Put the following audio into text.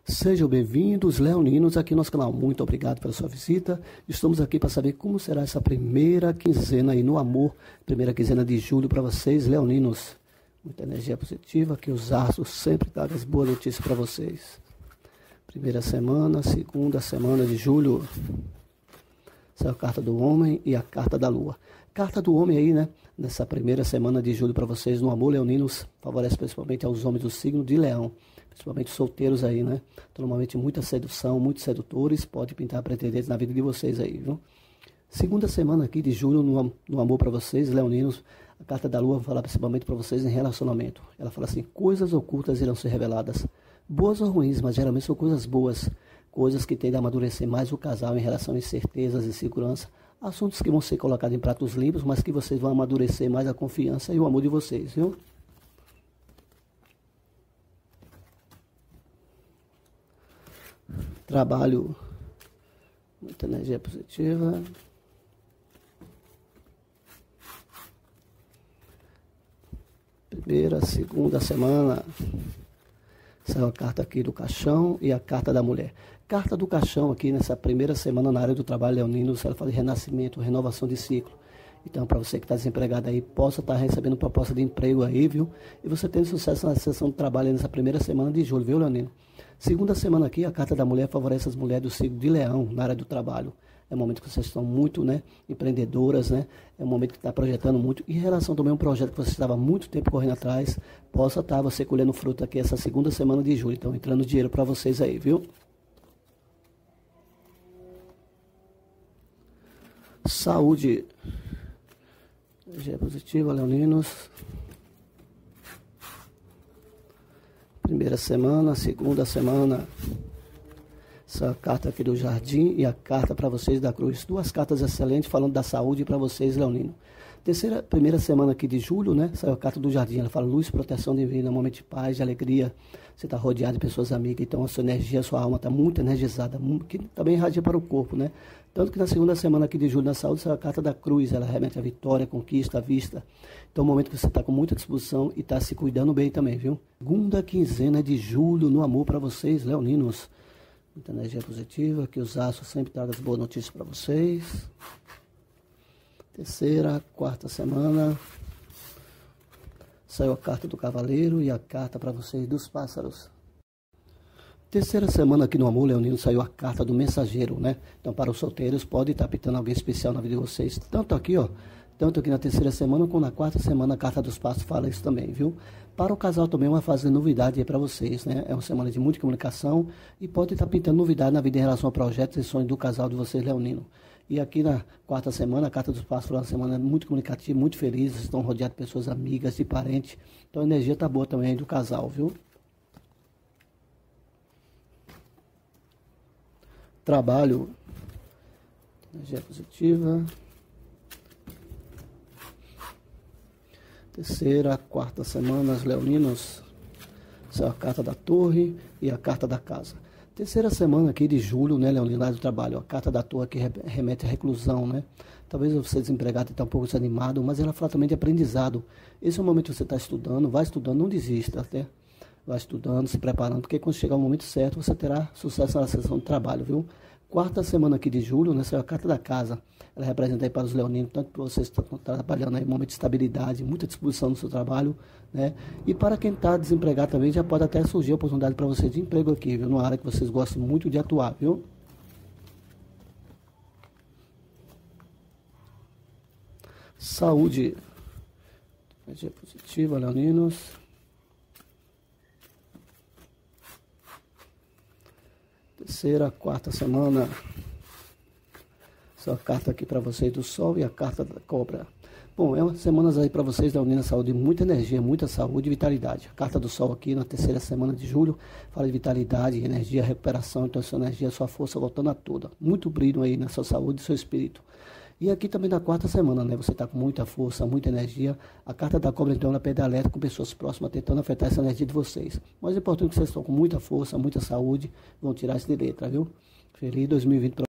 Sejam bem-vindos, leoninos, aqui no nosso canal. Muito obrigado pela sua visita. Estamos aqui para saber como será essa primeira quinzena aí no amor, primeira quinzena de julho para vocês, leoninos. Muita energia positiva, que os astros sempre tragam as boas notícias para vocês. Primeira semana, segunda semana de julho. Essa é a carta do homem e a carta da lua. Carta do homem aí, né? Nessa primeira semana de julho para vocês no amor, leoninos, favorece principalmente aos homens do signo de leão. Principalmente solteiros aí, né? Então, normalmente muita sedução, muitos sedutores, pode pintar pretendentes na vida de vocês aí, viu? Segunda semana aqui de julho no amor para vocês, leoninos, a carta da lua vai falar principalmente para vocês em relacionamento. Ela fala assim, coisas ocultas irão ser reveladas, boas ou ruins, mas geralmente são coisas boas, coisas que tendem a amadurecer mais o casal em relação a incertezas e segurança, assuntos que vão ser colocados em pratos limpos, mas que vocês vão amadurecer mais a confiança e o amor de vocês, viu? Trabalho, muita energia positiva. Primeira, segunda semana. Saiu a carta aqui do caixão e a carta da mulher. Carta do caixão aqui nessa primeira semana na área do trabalho, leonino, ela fala de renascimento, renovação de ciclo. Então, para você que está desempregado aí, possa estar recebendo proposta de emprego aí, viu? E você tendo sucesso na sessão de trabalho aí nessa primeira semana de julho, viu, leonino? Segunda semana aqui, a carta da mulher favorece as mulheres do signo de leão na área do trabalho. É um momento que vocês estão muito, né, empreendedoras, né? É um momento que está projetando muito. E em relação também a um projeto que você estava há muito tempo correndo atrás, possa estar você colhendo fruto aqui essa segunda semana de julho. Então, entrando dinheiro para vocês aí, viu? Saúde. Energia positiva, leoninos. Primeira semana, segunda semana. Essa carta aqui do jardim e a carta para vocês da cruz. Duas cartas excelentes falando da saúde para vocês, leonino. Primeira semana aqui de julho, né? Saiu a carta do jardim. Ela fala luz, proteção divina, momento de paz, de alegria. Você está rodeado de pessoas amigas. Então a sua energia, a sua alma está muito energizada. Que também irradia para o corpo, né? Tanto que na segunda semana aqui de julho na saúde, saiu a carta da cruz. Ela remete à vitória, à conquista, à vista. Então é um momento que você está com muita disposição e está se cuidando bem também, viu? Segunda quinzena de julho no amor para vocês, leoninos. Muita energia positiva, que os astros sempre tragam as boas notícias para vocês. Terceira, quarta semana. Saiu a carta do cavaleiro e a carta para vocês dos pássaros. Terceira semana aqui no amor, leonino, saiu a carta do mensageiro, né? Então, para os solteiros, pode estar pintando alguém especial na vida de vocês. Tanto aqui, ó. Tanto aqui na terceira semana, como na quarta semana, a carta dos pássaros fala isso também, viu? Para o casal também é uma fase de novidade aí para vocês, né? É uma semana de muita comunicação e pode estar pintando novidade na vida em relação a projetos e sonhos do casal de vocês, leonino. E aqui na quarta semana, a carta dos pássaros é uma semana muito comunicativa, muito feliz, estão rodeados de pessoas amigas e parentes. Então a energia tá boa também aí do casal, viu? Trabalho, energia positiva. Terceira, quarta semana, os leoninos. Essa é a carta da torre e a carta da casa. Terceira semana aqui de julho, né, leonino, do trabalho. A carta da torre que remete à reclusão, né? Talvez você desempregado e está um pouco desanimado, mas ela fala também de aprendizado. Esse é o momento que você está estudando, vai estudando, não desista, até. Vai estudando, se preparando, porque quando chegar o momento certo, você terá sucesso na sessão de trabalho, viu? Quarta semana aqui de julho, né, é a carta da casa. Ela representa aí para os leoninos, tanto para vocês que estão trabalhando aí, momento de estabilidade, muita disposição no seu trabalho, né? E para quem está desempregado também, já pode até surgir a oportunidade para você de emprego aqui, viu? Numa área que vocês gostam muito de atuar, viu? Saúde. Energia positiva, leoninos. Terceira, quarta semana. Essa carta aqui para vocês do sol e a carta da cobra. Bom, é umas semanas aí para vocês da Unina Saúde, muita energia, muita saúde e vitalidade. A carta do sol aqui na terceira semana de julho fala de vitalidade, energia, recuperação, então sua energia, sua força voltando a toda. Muito brilho aí na sua saúde e seu espírito. E aqui também na quarta semana, né? Você está com muita força, muita energia. A carta da cobra, então, ela pede alerta com pessoas próximas, tentando afetar essa energia de vocês. Mas é importante que vocês estão com muita força, muita saúde, vão tirar isso de letra, viu? Feliz 2020 para